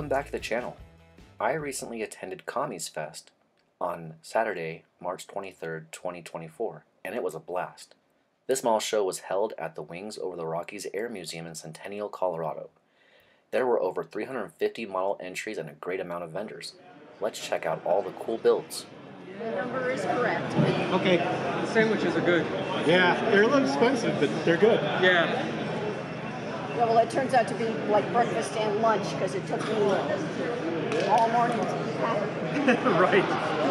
Welcome back to the channel. I recently attended Commies Fest on Saturday, March 23rd, 2024, and it was a blast. This small show was held at the Wings Over the Rockies Air Museum in Centennial, Colorado. There were over 350 model entries and a great amount of vendors. Let's check out all the cool builds. The number is correct. Okay. The sandwiches are good. Yeah, they're a little expensive, but they're good. Yeah. Yeah, well, it turns out to be like breakfast and lunch because it took me all morning to pack. Right.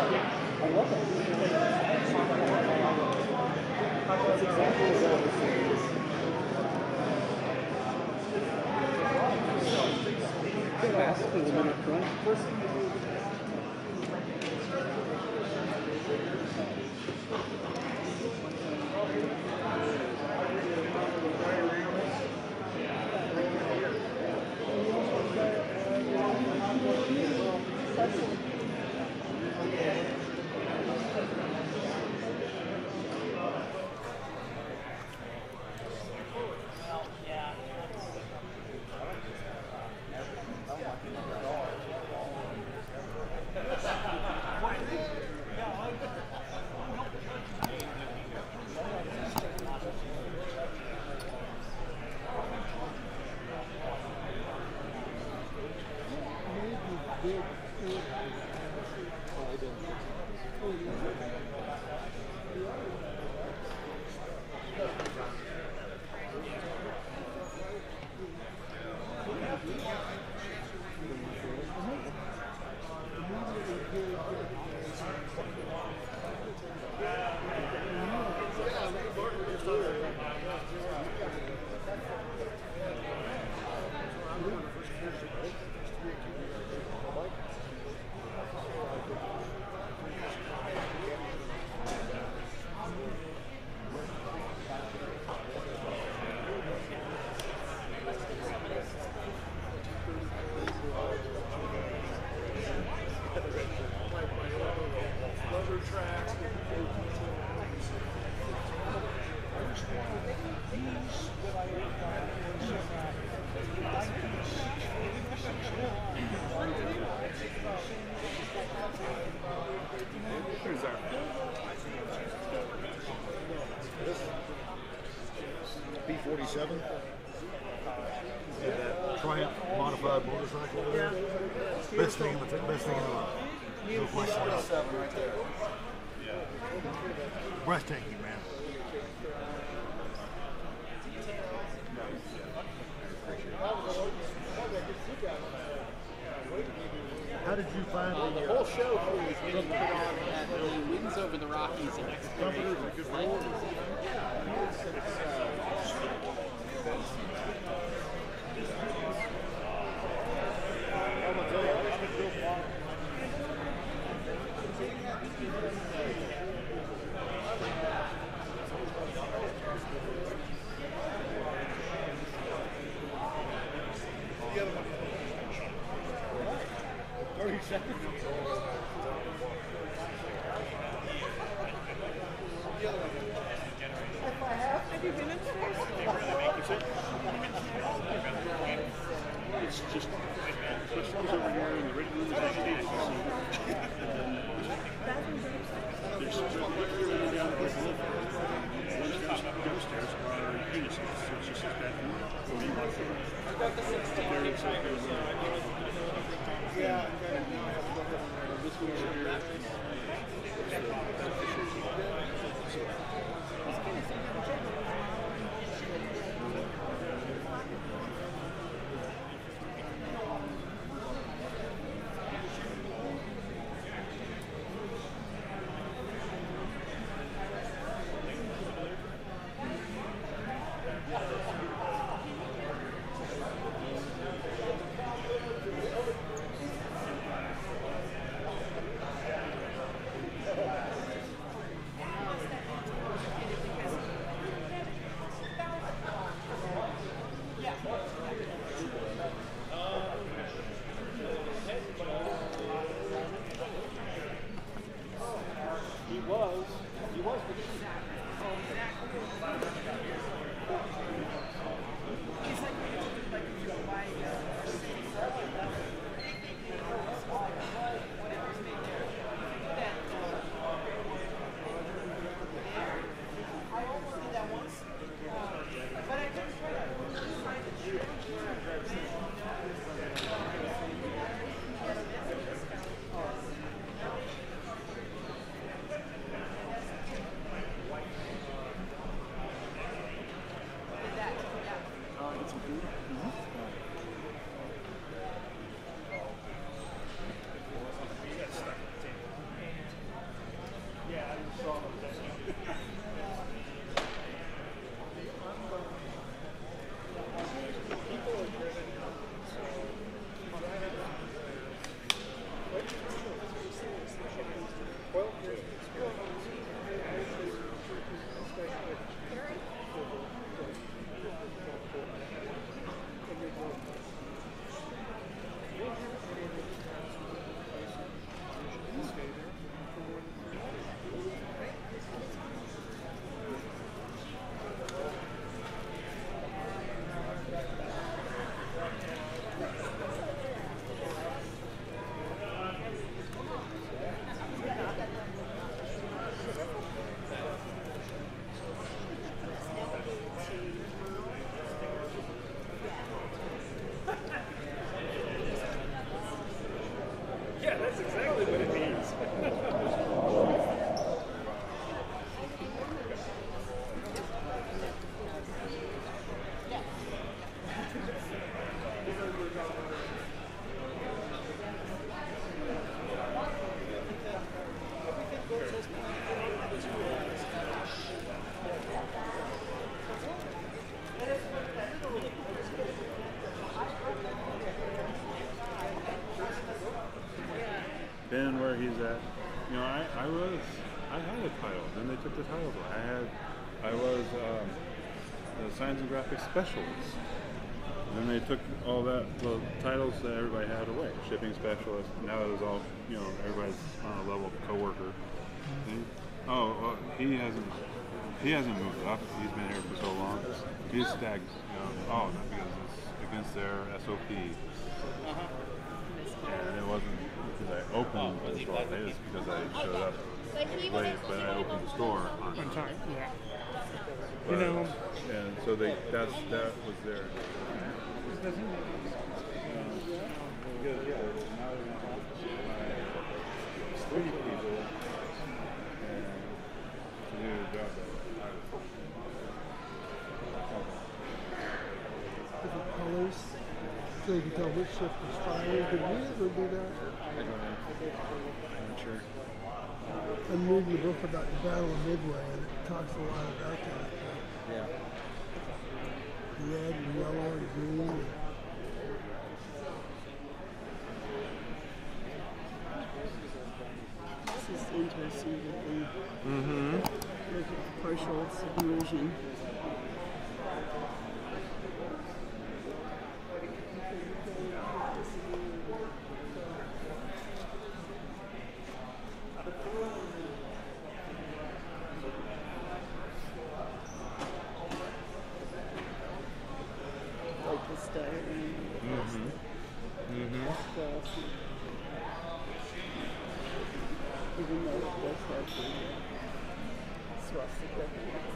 B47. That Triumph modified motorcycle over there. Best thing in the world. No question about it. Right there. Breathtaking, man. How did you find The whole show was being put on at the Wings Over the Rockies in Exploration. It's just switch those over here in the red room is actually there's down downstairs are unisex, so it's just as bad for you want this one over here. I had a title. Then they took the titles away. I was the Science and Graphics Specialist. And then they took all the titles that everybody had away. Shipping Specialist. Now it was all, everybody's on a level co-worker. He hasn't moved up. He's been here for so long. He's stagnant. Not because it's against their SOP. And it wasn't because I opened the store. It was because I showed up late, but I opened the store on time. Yeah. But, and so that was their. Three people and to do the job Different colors, so you can tell which ship was fired. Did we ever do that? I don't know. I'm not sure. I'm reading the book about the Battle of Midway, and it talks a lot about that. Yeah. Red and yellow and green. This is interesting that they look at partial submersion. Like this diagram. Even though it does have the swastika.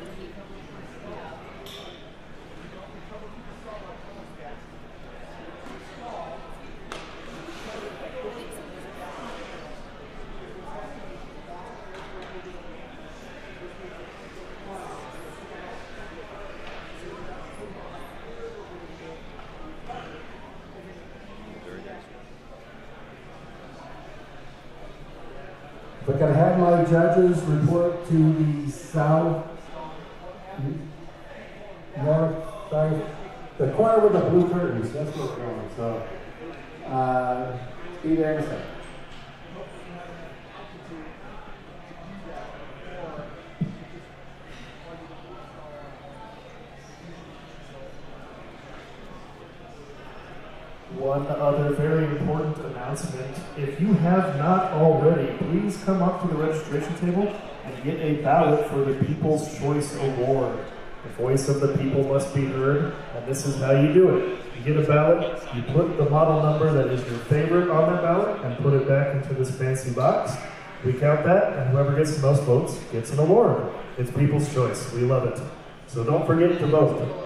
If I could have my judges report to the south, north side, the corner with the blue curtains, that's where we're going. So, be there in a second. One other very important announcement. If you have not already, please come up to the registration table and get a ballot for the People's Choice Award. The voice of the people must be heard, and this is how you do it. You get a ballot, you put the model number that is your favorite on that ballot and put it back into this fancy box. We count that, and whoever gets the most votes gets an award. It's People's Choice. We love it. So don't forget to vote.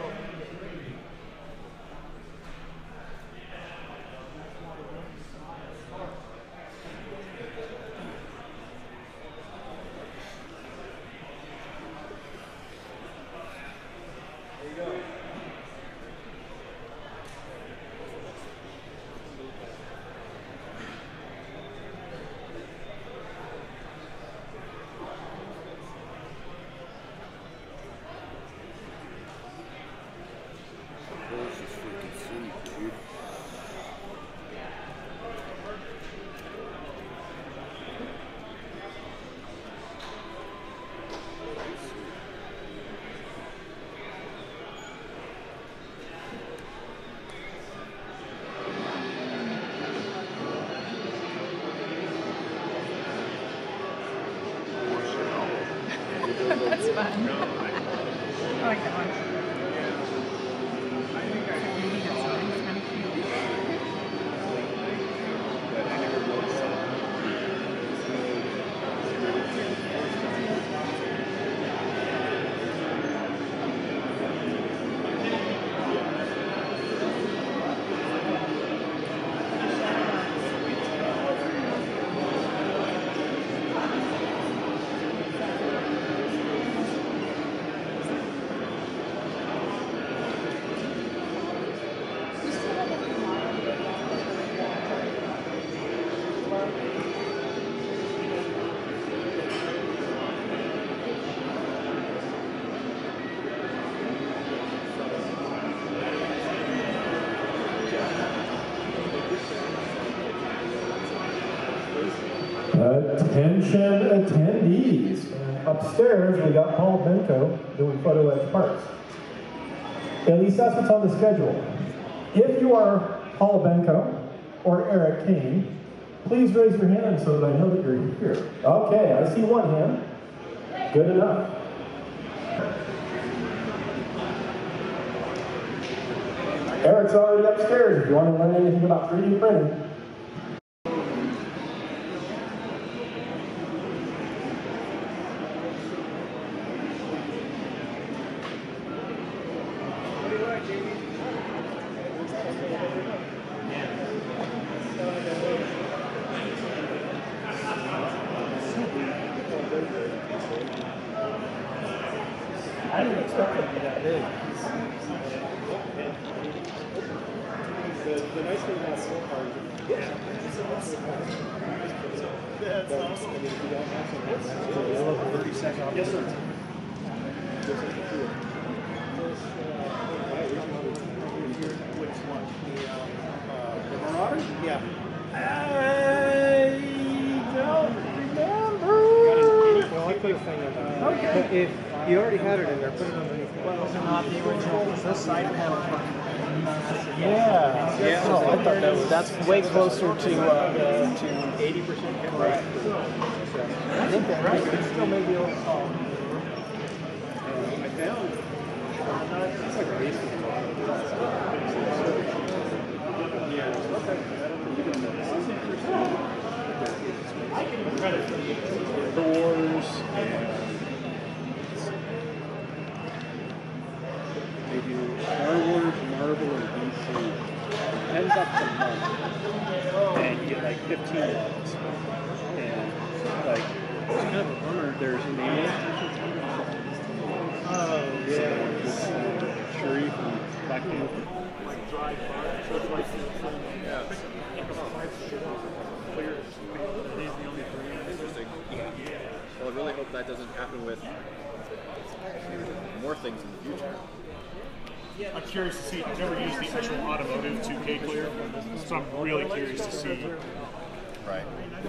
That's fun. I like that one. upstairs, we got Paul Benko doing photo etch parts. At least that's what's on the schedule. If you are Paul Benko or Eric Kane, please raise your hand so that I know that you're here. Okay, I see one hand. Good enough. Eric's already upstairs if you want to learn anything about 3D printing. I didn't expect it to be that big. The nice thing about so far is that's awesome. Yes, sir. Which one? The Marauder? Yeah. I don't remember. Well, I put a thing in there. Okay. But if you already had it in there, put it underneath. Well, it's not the original. This side panel. Yeah. Yeah. Oh, I thought that's way closer to 80% correct. I think that right. It still may be a little small. I found. It's like a basement. Yeah. Doors. They do Star Wars, Marvel, and DC. $10 a month, and you get like 15 minutes. And like, it's kind of a bummer. There's an oh yeah, Sharif and Black Panther. Interesting. Well, I really hope that doesn't happen with more things in the future. I'm curious to see. I've never used the actual automotive 2K clear, so I'm really curious to see. Right.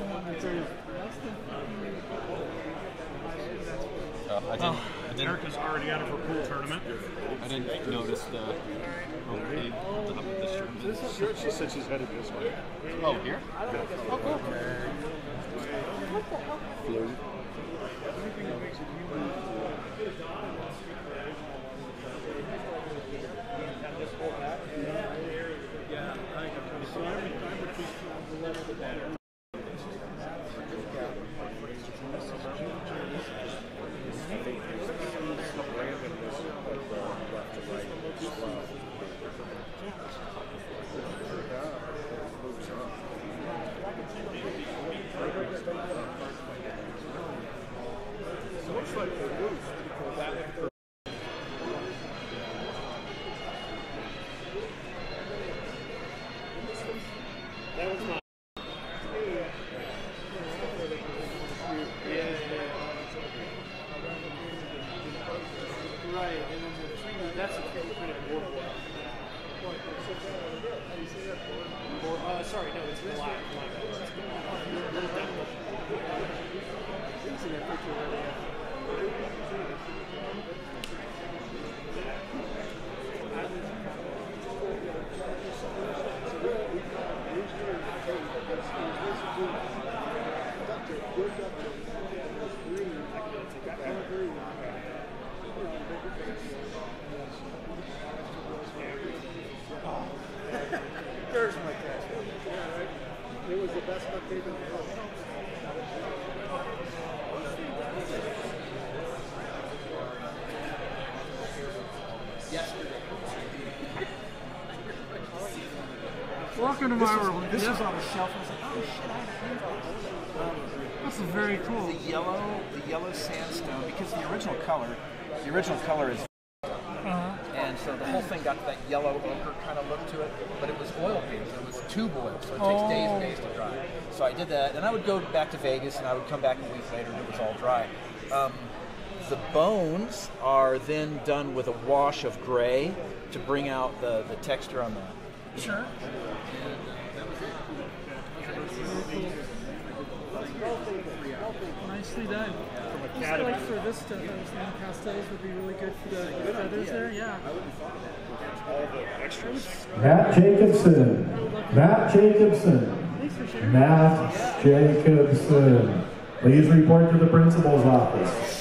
I didn't. Erica's already out of her pool tournament. I didn't notice the shirt. She said she's headed this way. Oh, here? Oh, cool. Flirty. There's my cash. Yeah, right. It was the best book they've been held. Welcome to my room. This was on the shelf. I was like, oh shit, I have a This is very cool. The yellow sandstone, because the original color is and so the whole thing got that yellow ochre kind of look to it, but it was oil painted. It was tube oil, so it takes days and days to dry. So I did that, and I would go back to Vegas, and I would come back a week later, and it was all dry. The bones are then done with a wash of gray to bring out the texture on that. Sure. Nicely done. Just like for this stuff, I was thinking pastels would be really good for the feathers there. Yeah. All the extras. Matt Jacobson. Matt Jacobson. Thanks for sharing. Matt Jacobson. Please report to the principal's office.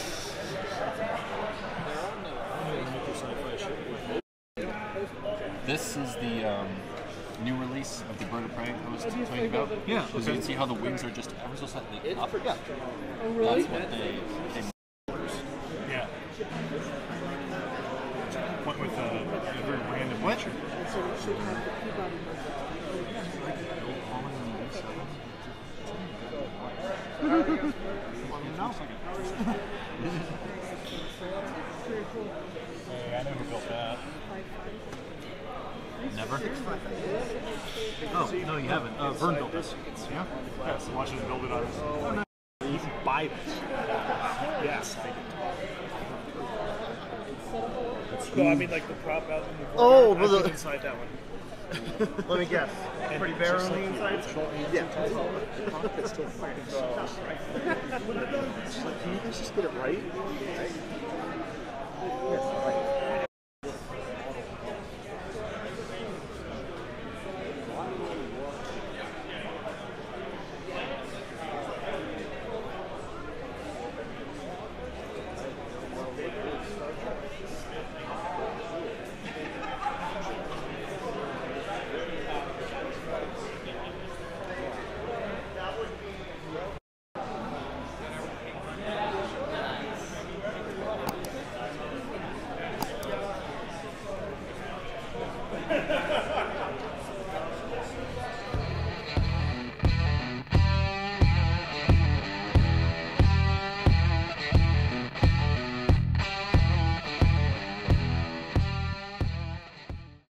This is the new release of the Bird of Prey I was telling you about. Yeah, So you can see how the wings are just ever so slightly up. Yeah. Oh, really? That's what they Yeah. Went with a very random nature. So it should have the Peabody Very cool. Hey, I know who built that. never. Oh, no, you haven't. Vern built this. Yeah? Yeah, so watch him build it on his. Oh, no. You can buy this. Yes. No, I mean, like the prop out in the Oh, I the- put inside that one. Let me guess. Pretty bare on the inside? Yeah. Can you guys just get it right?